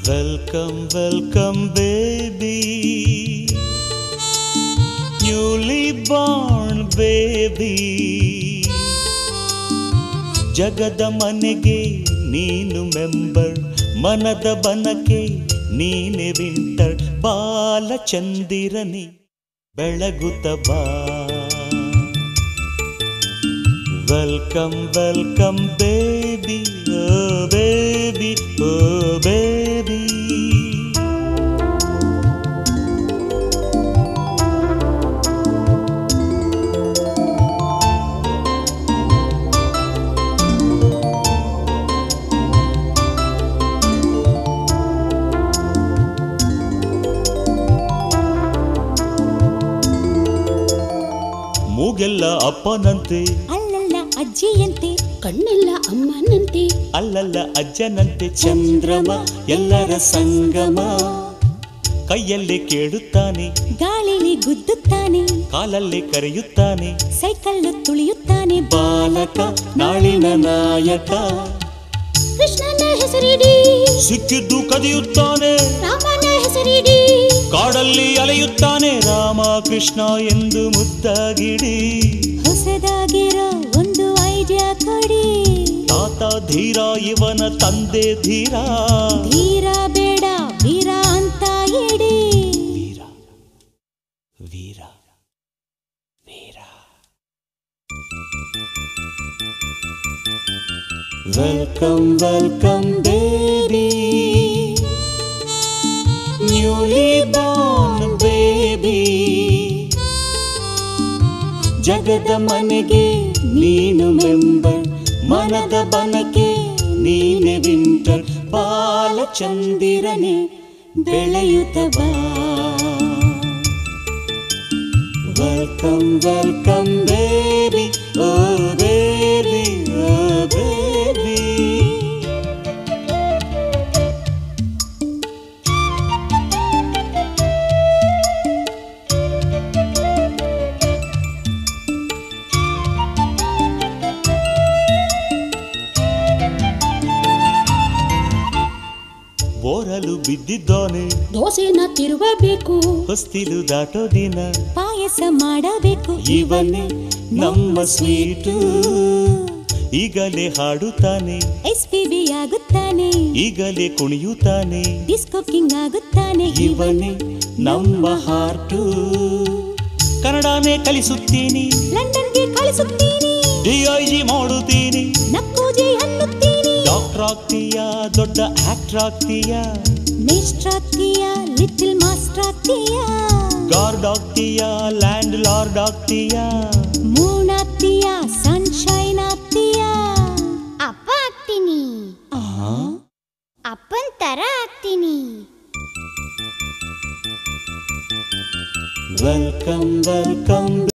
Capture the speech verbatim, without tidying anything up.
Welcome, welcome baby, newly born baby. ಜಗದ ಮನೆಗೆ ನೀನು ಮೆಂಬರ್, ಮನದ ಬನಕೆ ನೀನೆ ವಿಂಟರ್. ಬಾಲಚಂದಿರನಿ ಬೆಳಗುತ್ತ ಬಾ. Welcome welcome baby, oh baby, oh baby. ಮೂಗೆಲ್ಲ ಅಪ್ಪನಂತೆ, ಅಲ್ಲಲ್ಲ ಅಜ್ಜಿಯಂತೆ, ಕಣ್ಣೆಲ್ಲ ಅಮ್ಮನಂತೆ, ಅಲ್ಲಲ್ಲ ಅಜ್ಜನಂತೆ. ಚಂದ್ರಮ ಎಲ್ಲರ ಸಂಗಮ, ಕೈಯಲ್ಲಿ ಕೇಳುತ್ತಾನೆ, ಗಾಳಿಲಿ ಗುದ್ದುತ್ತಾನೆ, ಕಾಲಲ್ಲಿ ಕರೆಯುತ್ತಾನೆ, ಸೈಕಲ್ಲು ತುಳಿಯುತ್ತಾನೆ. ಬಾಲಕ ನಾಳಿನ ನಾಯಕ, ಕೃಷ್ಣನ ಹೆಸರಿಡಿ, ಸಿಕ್ಕಿದ್ದು ಕದಿಯುತ್ತಾನೆ, ರಾಮನ ಹೆಸರಿಡಿ, ಕಾಡಲ್ಲಿ ಅಲೆಯುತ್ತಾನೆ. ರಾಮ ಕೃಷ್ಣ ಎಂದು ಮುದ್ದಾಗಿಡಿ, ಹೊಸದಾಗಿರೋ ಒಂದು ಐಡಿಯಾ ಕೊಡಿ. ತಾತ ಧೀರ, ಇವನ ತಂದೆ ಧೀರ. ಧೀರ ಬೇಡ ವೀರ ಅಂತ ಇಡಿ. Veera Veera Veera. Welcome welcome baby, newly born baby. ಜಗದ ಮನೆಗೆ ನೀನು ಮೆಂಬರ್, ಮನದ ಬನಕೆ ನೀನೆ ವಿಂಟರ್. ಬಾಲಚಂದಿರನೆ ಬೆಳೆಯುತ್ತ ಬಾ. Welcome welcome baby, oh baby, oh baby. ಬೋರಲು ಬಿದ್ದಿದ್ದಾನೆ, ದೋಸೆನ ತಿರುವಬೇಕು, ಹೊಸ್ತಿಲು ದಾಟೋ ದಿನ ಪಾಯಸ ಮಾಡಬೇಕು. ಇವನೇ ನಮ್ಮ ಸ್ವೀಟು, ಈಗಲೇ ಹಾಡುತ್ತಾನೆ, ಎಸ್ ಪಿ ಬಿ ಆಗುತ್ತಾನೆ, ಈಗಲೇ ಕುಣಿಯುತ್ತಾನೆ, ಡಿಸ್ಕೋ ಕಿಂಗ್ ಆಗುತ್ತಾನೆ. ಇವನೇ ನಮ್ಮ ಹಾರ್ಟು. ಕನ್ನಡನೇ ಕಲಿಸುತ್ತೀನಿ, ಲಂಡನ್ಗೆ ಕಳಿಸುತ್ತೀನಿ, ಡಿ ಐ ಜಿ ಮಾಡುತ್ತೀನಿ, ನಕ್ಕೂಜಿ ಅನ್ನುತ್ತೀನಿ. ಡಾಕ್ಟರ್ ಆಗ್ತೀಯಾ, ದೊಡ್ಡ ಆಕ್ಟರ್ ಆಗ್ತೀಯಾ, ಮೇಸ್ಟ್ರ್ ಆಗ್ತೀಯಾ, ಲಿಟಲ್ ಮಾಸ್ಟರ್ ಆಗ್ತೀಯಾ, ಗಾರ್ಡ್ ಆಗ್ತೀಯಾ, ಲ್ಯಾಂಡ್ ಲಾರ್ಡ್ ಆಗ್ತೀಯಾ, ಮೂನ್ ಆಗ್ತೀಯಾ, ಸನ್ಶೈನ್ ಆಗ್ತೀಯಾ. ಅಪ್ಪ ಆಗ್ತೀನಿ, ಅಪ್ಪನ್ ತರ ಆಗ್ತೀನಿ. Welcome welcome